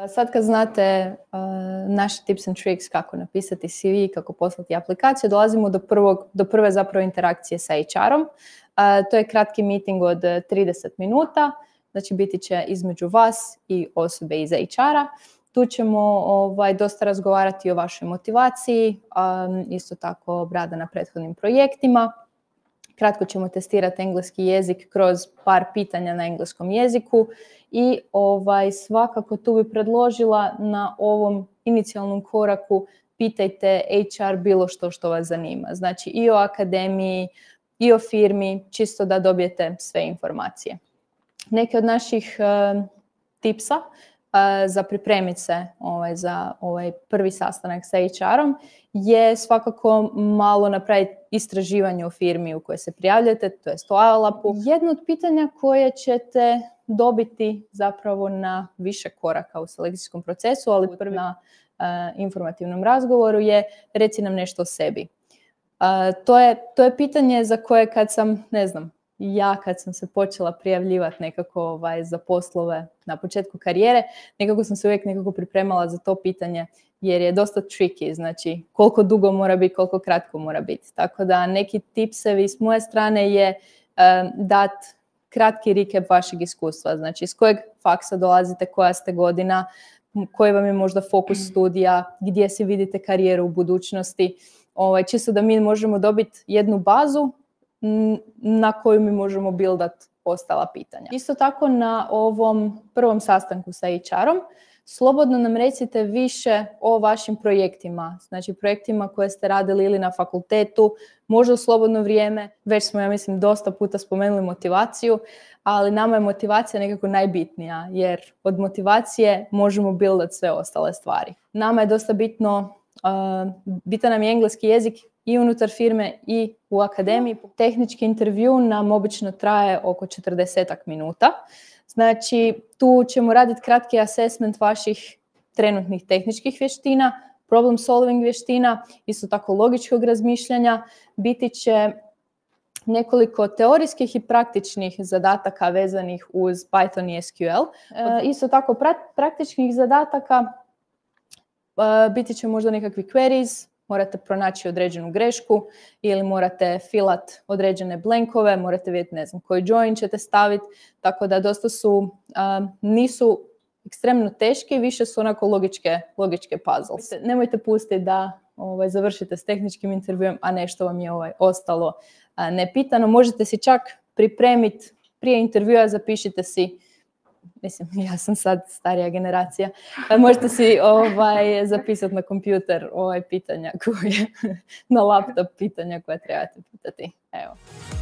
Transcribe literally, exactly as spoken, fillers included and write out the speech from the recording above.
Sad kad znate uh, naše tips and tricks kako napisati C V, kako poslati aplikaciju, dolazimo do, prvog, do prve zapravo interakcije sa H R-om. Uh, to je kratki meeting od trideset minuta, znači biti će između vas i osobe iz H R-a. Tu ćemo ovaj, dosta razgovarati o vašoj motivaciji, um, isto tako rada na prethodnim projektima. Kratko ćemo testirati engleski jezik kroz par pitanja na engleskom jeziku i ovaj, svakako tu bi predložila na ovom inicijalnom koraku pitajte H R bilo što što vas zanima. Znači i o akademiji, i o firmi, čisto da dobijete sve informacije. Neke od naših uh, tipsa uh, za pripremiti se ovaj, za ovaj prvi sastanak sa H R-om je svakako malo napraviti istraživanje o firmi u kojoj se prijavljate, to je o Alapu. Jedno od pitanja koje ćete dobiti zapravo na više koraka u selekcijskom procesu, ali prvi na uh, informativnom razgovoru je reci nam nešto o sebi. Uh, to je, to je pitanje za koje kad sam, ne znam, ja kad sam se počela prijavljivati nekako ovaj, za poslove na početku karijere, nekako sam se uvijek nekako pripremala za to pitanje jer je dosta tricky, znači koliko dugo mora biti, koliko kratko mora biti. Tako da neki tipsevi s moje strane je um, dati kratki recap vašeg iskustva, znači iz kojeg faksa dolazite, koja ste godina, koji vam je možda fokus studija, gdje si vidite karijeru u budućnosti, ovaj, čisto da mi možemo dobiti jednu bazu na koju mi možemo buildat ostala pitanja. Isto tako na ovom prvom sastanku sa H R-om slobodno nam recite više o vašim projektima, znači projektima koje ste radili ili na fakultetu, možda u slobodno vrijeme. Već smo, ja mislim, dosta puta spomenuli motivaciju, ali nama je motivacija nekako najbitnija, jer od motivacije možemo buildat sve ostale stvari. Nama je dosta bitno, uh, bitan nam je engleski jezik i unutar firme i u akademiji. Tehnički intervju nam obično traje oko četrdesetak minuta. Znači, tu ćemo raditi kratki assessment vaših trenutnih tehničkih vještina, problem solving vještina, isto tako logičkog razmišljanja. Biti će nekoliko teorijskih i praktičnih zadataka vezanih uz Python i S Q L. E, isto tako pra- praktičnih zadataka e, biti će možda nekakvi queries, morate pronaći određenu grešku ili morate filat određene blankove, morate vidjeti ne znam koji join ćete staviti, tako da dosta su, um, nisu ekstremno teški, više su onako logičke, logičke puzzles. Nemojte pustiti da ovaj, završite s tehničkim intervjuom, a nešto vam je ovaj, ostalo uh, nepitano. Možete si čak pripremiti prije intervjua, zapišite si. Mislim, ja sam sad starija generacija. Možete si ovaj, zapisati na kompjuter ovaj pitanja koje, na laptop pitanja koja trebate pitati. Evo.